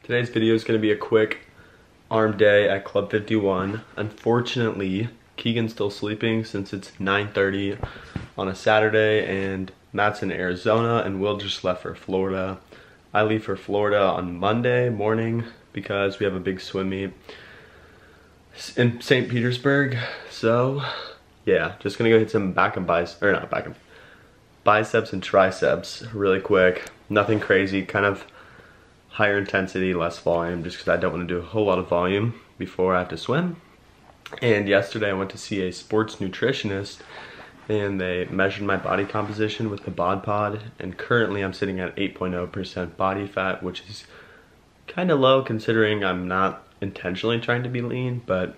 Today's video is going to be a quick arm day at Club 51. Unfortunately, Keegan's still sleeping since it's 9:30 on a Saturday, and Matt's in Arizona, and Will just left for Florida. I leave for Florida on Monday morning because we have a big swim meet in St. Petersburg. So yeah, just gonna go hit some biceps and triceps really quick. Nothing crazy, kind of higher intensity, less volume, just because I don't want to do a whole lot of volume before I have to swim. And yesterday I went to see a sports nutritionist, and they measured my body composition with the bod pod, and currently I'm sitting at 8.0% body fat, which is kind of low considering I'm not intentionally trying to be lean, but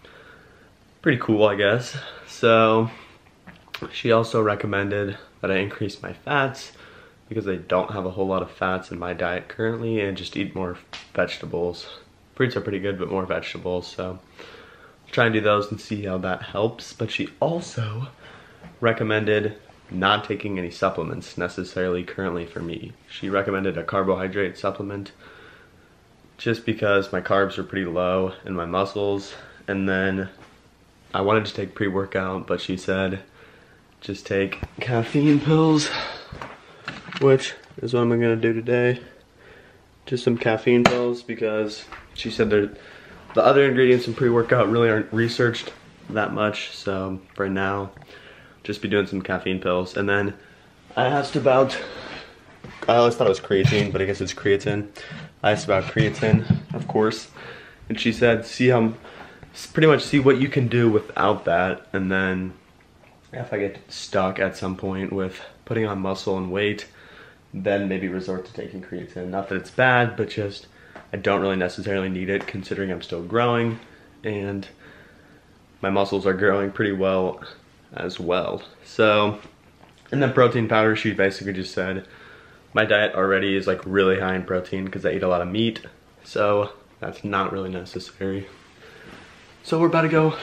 pretty cool, I guess. So she also recommended that I increase my fats because I don't have a whole lot of fats in my diet currently, and just eat more vegetables. Fruits are pretty good, but more vegetables, so I'll try and do those and see how that helps. But she also recommended not taking any supplements necessarily currently for me. She recommended a carbohydrate supplement just because my carbs are pretty low in my muscles, and then I wanted to take pre-workout, but she said just take caffeine pills, which is what I'm gonna do today. Just some caffeine pills, because she said the other ingredients in pre-workout really aren't researched that much, so for now just be doing some caffeine pills. And then I asked about, I always thought it was creatine, but I guess it's creatine. I asked about creatine, of course, and she said pretty much see what you can do without that, and then if I get stuck at some point with putting on muscle and weight, then maybe resort to taking creatine. Not that it's bad, but just I don't really necessarily need it considering I'm still growing, and my muscles are growing pretty well as well. So, and then protein powder, she basically just said my diet already is like really high in protein because I eat a lot of meat, so that's not really necessary. So I'm about to go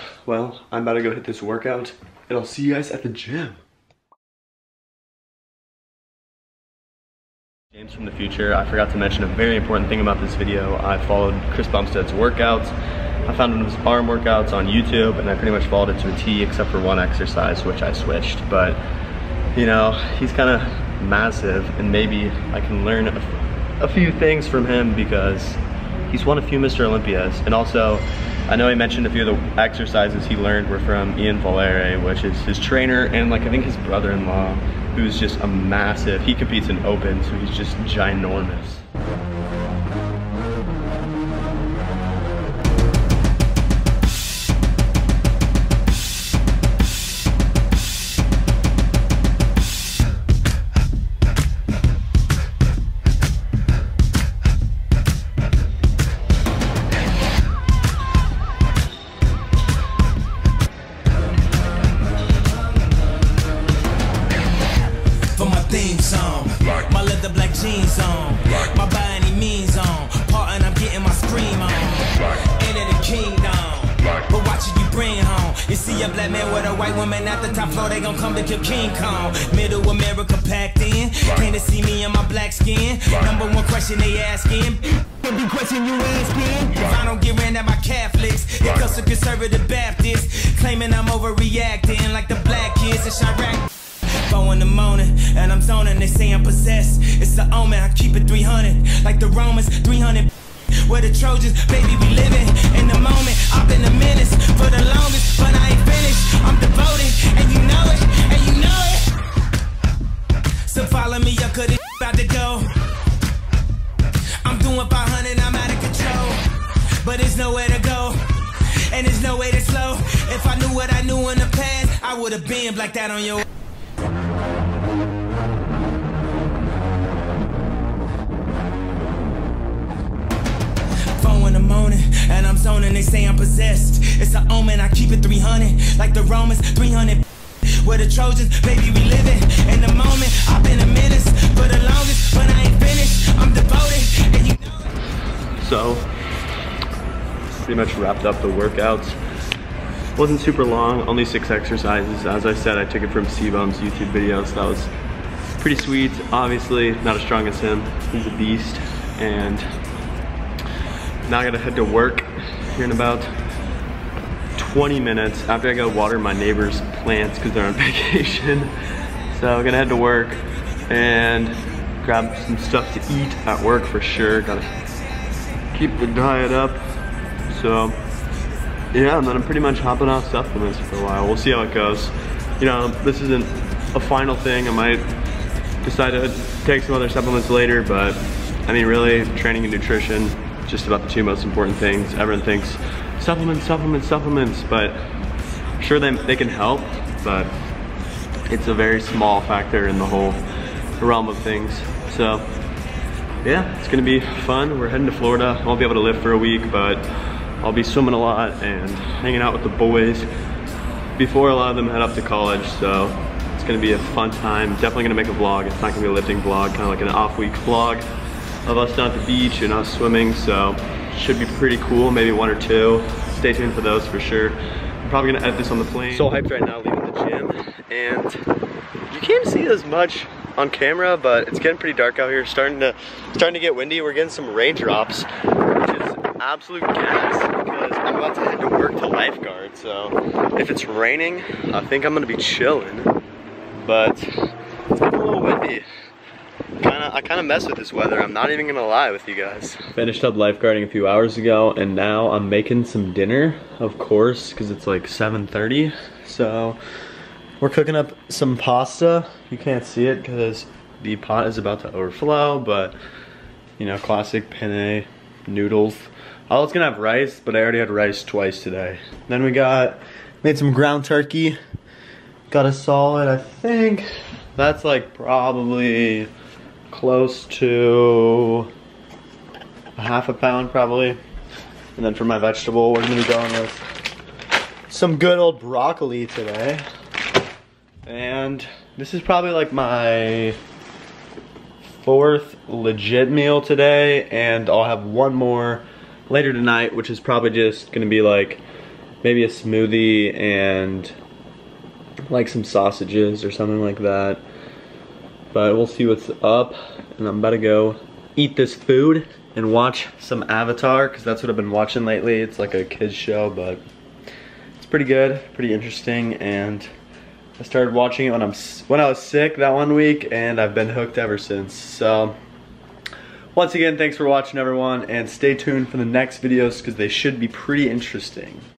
hit this workout, and I'll see you guys at the gym. James from the future. I forgot to mention a very important thing about this video. I followed Chris Bumstead's workouts. I found one of his arm workouts on YouTube, and I pretty much followed it to a T except for one exercise, which I switched. But you know, he's kind of massive, and maybe I can learn a few things from him because he's won a few Mr. Olympias. And also, I know he mentioned a few of the exercises he learned were from Ian Valere, which is his trainer, and like I think his brother-in-law, who's just a massive, he competes in open, so he's just ginormous. My leather black jeans on, my by any means on, part and I'm getting my scream on, into the kingdom, but watch it you bring home. You see a black man with a white woman at the top floor, they gon' come to kill King Kong. Middle America packed in, came to see me in my black skin. Number one question they asking, every question you asking, if I don't get ran at my Catholics, here comes the conservative Baptist, claiming I'm overreacting like the black kids in Chirac. 4 in the morning, and I'm zoning, they say I'm possessed. It's the omen, I keep it 300, like the Romans, 300. Where the Trojans, baby, we living in the moment. I've been a menace for the longest, but I ain't finished. I'm devoted, and you know it, and you know it. So follow me up, cause it's about to go. I'm doing 500, I'm out of control, but there's nowhere to go, and there's no way to slow. If I knew what I knew in the past, I would've been like that on your 4 in the morning, and I'm zoning, they say I'm possessed. It's an omen, I keep it 300, like the Romans, 300. Where the Trojans, baby, we living in the moment. I've been a menace for the longest, but I ain't finished. I'm devoted, and you know it. So, pretty much wrapped up the workouts. Wasn't super long, only 6 exercises. As I said, I took it from Cbum's YouTube video, so that was pretty sweet. Obviously, not as strong as him. He's a beast, and Now I gotta head to work here in about 20 minutes after I go water my neighbor's plants because they're on vacation. So I'm gonna head to work and grab some stuff to eat at work for sure. Gotta keep the diet up. So yeah, and then I'm pretty much hopping off supplements for a while. We'll see how it goes. You know, this isn't a final thing. I might decide to take some other supplements later, but I mean, really, training and nutrition, just about the two most important things. Everyone thinks supplements, supplements, supplements, but sure they can help, but it's a very small factor in the whole realm of things. So yeah, it's gonna be fun. We're heading to Florida. I won't be able to live for a week, but I'll be swimming a lot and hanging out with the boys before a lot of them head up to college. So it's gonna be a fun time. Definitely gonna make a vlog. It's not gonna be a lifting vlog, kind of like an off-week vlog of us down at the beach and us swimming. So should be pretty cool, maybe one or two. Stay tuned for those for sure. I'm probably gonna edit this on the plane. So hyped right now leaving the gym, and you can't see as much on camera, but it's getting pretty dark out here. Starting to get windy. We're getting some raindrops, which is absolute gas because I'm about to head to work to lifeguard. So if it's raining, I think I'm gonna be chilling, but it's getting a little windy. I kind of mess with this weather. I'm not even gonna lie with you guys. Finished up lifeguarding a few hours ago, and now I'm making some dinner, of course, because it's like 7:30. So we're cooking up some pasta. You can't see it because the pot is about to overflow, but you know, classic penne noodles. I was gonna have rice, but I already had rice twice today. Then we made some ground turkey. Got a solid, I think that's like probably close to a half a pound probably. And then for my vegetable, we're gonna be going with some good old broccoli today. And this is probably like my 4th legit meal today, and I'll have one more later tonight, which is probably just gonna be like maybe a smoothie and like some sausages or something like that. But we'll see what's up, and I'm about to go eat this food and watch some Avatar, because that's what I've been watching lately. It's like a kids show, but it's pretty good, pretty interesting, and I started watching it when I was sick that one week, and I've been hooked ever since. So once again, thanks for watching everyone, and stay tuned for the next videos because they should be pretty interesting.